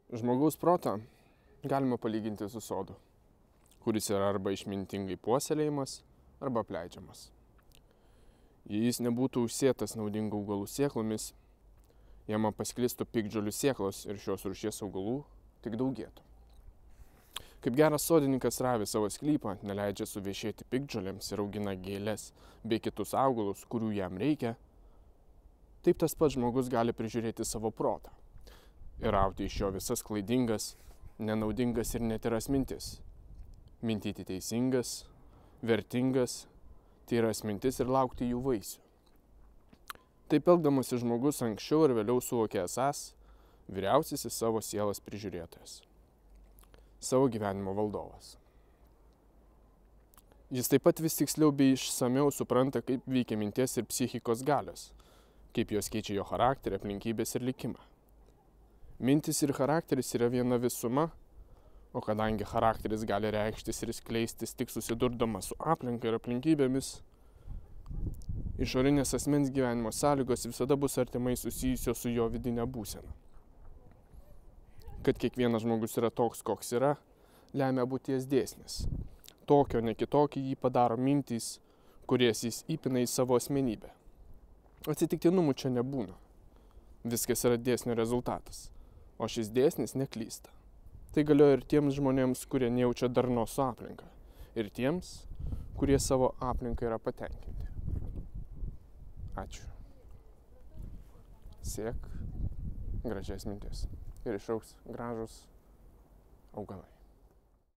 Žmogaus protą galima palyginti su sodu, kuris yra arba išmintingai puoselėjimas, arba apleidžiamas. Jei jis nebūtų užsėtas naudingų augalų sėklomis, jame pasklistų piktžolių sėklos ir šios rūšies augalų tik daugėtų. Kaip geras sodininkas ravi savo sklypą, neleidžia suvešėti piktžolėms ir augina gėles bei kitus augalus, kurių jam reikia, taip tas pats žmogus gali prižiūrėti savo protą ir rauti iš jo visas klaidingas, nenaudingas ir netyras mintis. Mintyti teisingas, vertingas, tyras mintis ir laukti jų vaisių. Taip elgdamasi žmogus anksčiau ir vėliau suvokė esąs vyriausiasis savo sielos prižiūrėtojas, savo gyvenimo valdovas. Jis taip pat vis tiksliau bei išsamiau supranta, kaip veikia minties ir psichikos galios, kaip jos keičia jo charakterį, aplinkybės ir likimą. Mintis ir charakteris yra viena visuma, o kadangi charakteris gali reikštis ir skleistis tik susidurdamas su aplinka ir aplinkybėmis, išorinės asmens gyvenimo sąlygos visada bus artimai susijusios su jo vidinė būsena. Kad kiekvienas žmogus yra toks, koks yra, lemia būties dėsnis. Tokio, ne kitokį jį padaro mintys, kurias jis įpina į savo asmenybę. Atsitiktinumų čia nebūna. Viskas yra dėsnio rezultatas, o šis dėsnis neklysta. Tai galioja ir tiems žmonėms, kurie nejaučia darnos su aplinka, ir tiems, kurie savo aplinką yra patenkinti. Ačiū. Siek gražias mintis ir išaugs gražus augalai.